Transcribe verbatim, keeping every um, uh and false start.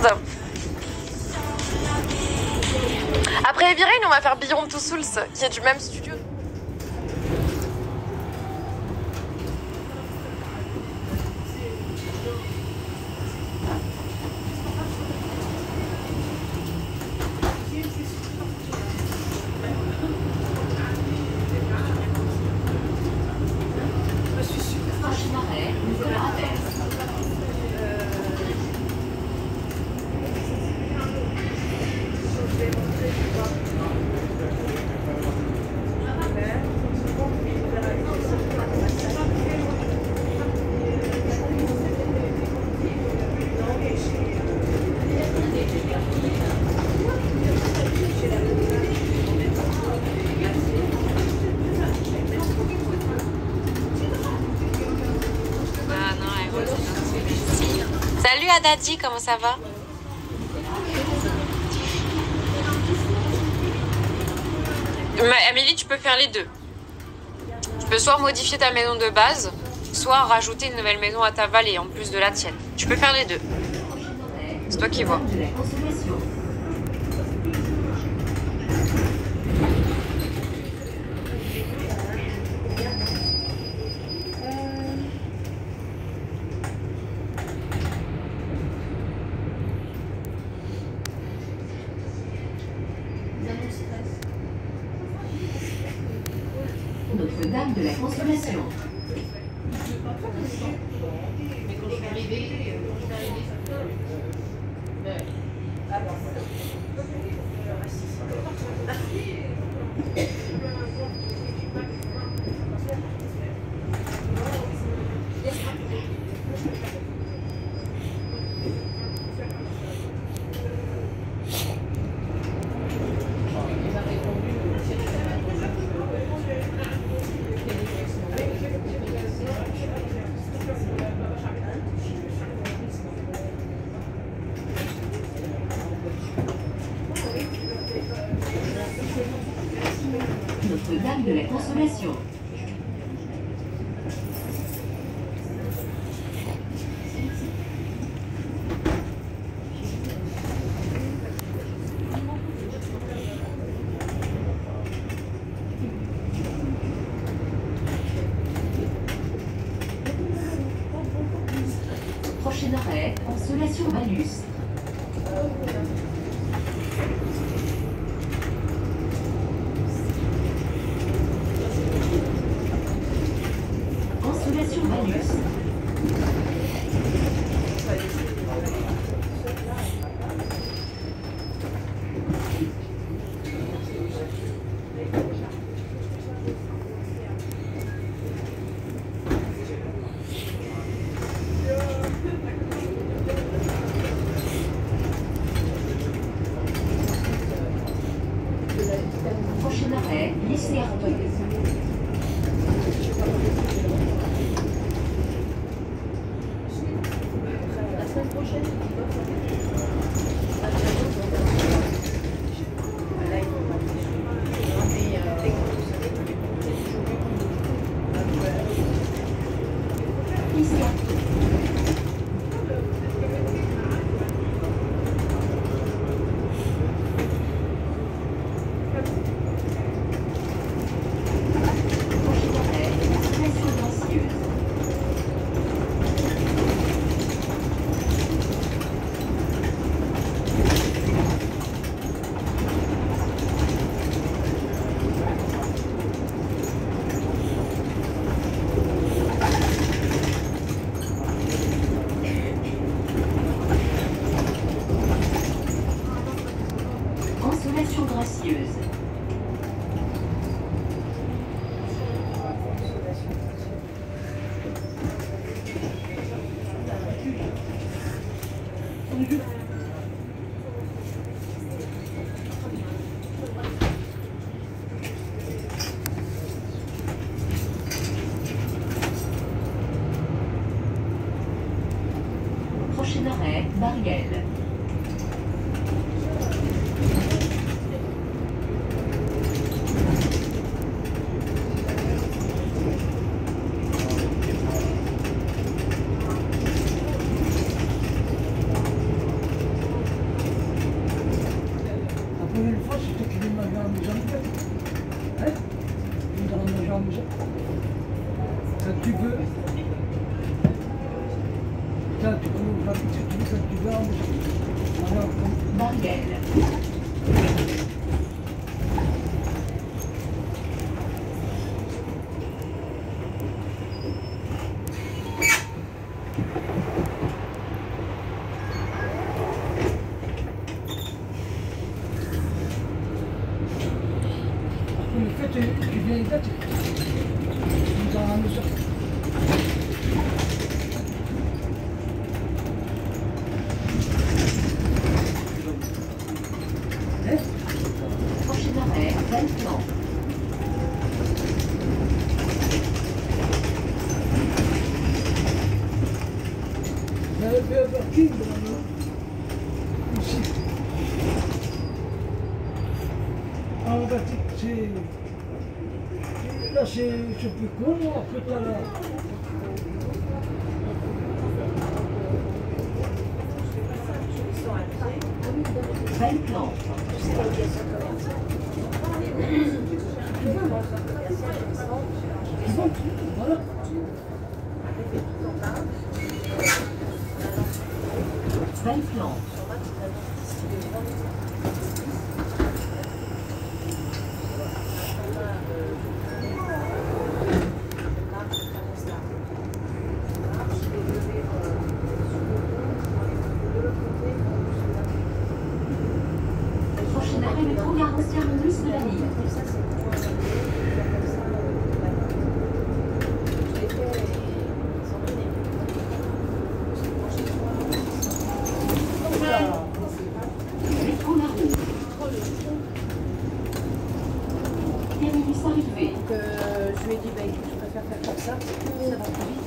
merde. Après Heavy Rain, on va faire Beyond Two Souls, qui est du même studio. Salut Adadi, comment ça va? Mais Amélie, tu peux faire les deux. Tu peux soit modifier ta maison de base, soit rajouter une nouvelle maison à ta vallée en plus de la tienne. Tu peux faire les deux. C'est toi qui vois. Notre-Dame de la Consommation. Notre-Dame de la Consommation. Prochain arrêt, Consolation Malus. Consolation Malus. Prochain arrêt, lycée Arthur. La semaine prochaine, lycée Arthur. Consolation gracieuse. Prochain arrêt, Marielle. Quand tu veux. Quand tu veux, quand tu veux, quand tu veux. Alors, comme... Marielle. Le fait que tu viens y date, tu dans la mesure. Hein? Prochain arrêt, Valplan. Vous avez fait un parking là, ici. Ah, on va c'est... Là, c'est c'est plus court, après t'as là. Valplan. C'est bon, voilà. Valplan. Prochain arrêt métro Gare terminus de la ligne. Métro La Roue. Terminus arrivé. Donc euh, je lui ai dit, bah écoute, je préfère faire comme ça, ça va plus vite.